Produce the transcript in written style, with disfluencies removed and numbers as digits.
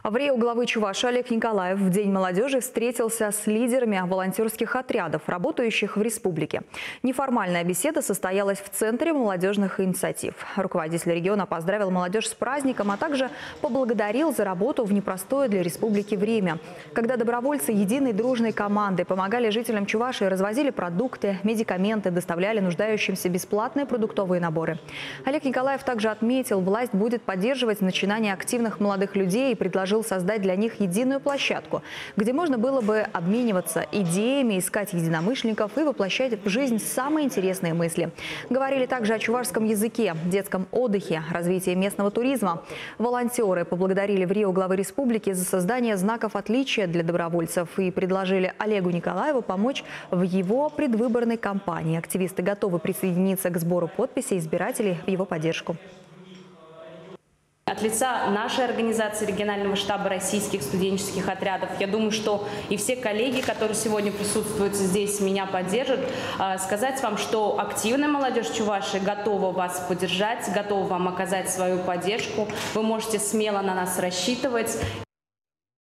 В Рио главы Чувашии Олег Николаев в День молодежи встретился с лидерами волонтерских отрядов, работающих в республике. Неформальная беседа состоялась в Центре молодежных инициатив. Руководитель региона поздравил молодежь с праздником, а также поблагодарил за работу в непростое для республики время, когда добровольцы единой дружной команды помогали жителям Чувашии, развозили продукты, медикаменты, доставляли нуждающимся бесплатные продуктовые наборы. Олег Николаев также отметил, власть будет поддерживать начинания активных молодых людей и предложил создать для них единую площадку, где можно было бы обмениваться идеями, искать единомышленников и воплощать в жизнь самые интересные мысли. Говорили также о чувашском языке, детском отдыхе, развитии местного туризма. Волонтеры поблагодарили в Рио главы республики за создание знаков отличия для добровольцев и предложили Олегу Николаеву помочь в его предвыборной кампании. Активисты готовы присоединиться к сбору подписей избирателей в его поддержку. От лица нашей организации регионального штаба российских студенческих отрядов, я думаю, что и все коллеги, которые сегодня присутствуют здесь, меня поддержат, сказать вам, что активная молодежь Чувашии готова вас поддержать, готова вам оказать свою поддержку. Вы можете смело на нас рассчитывать.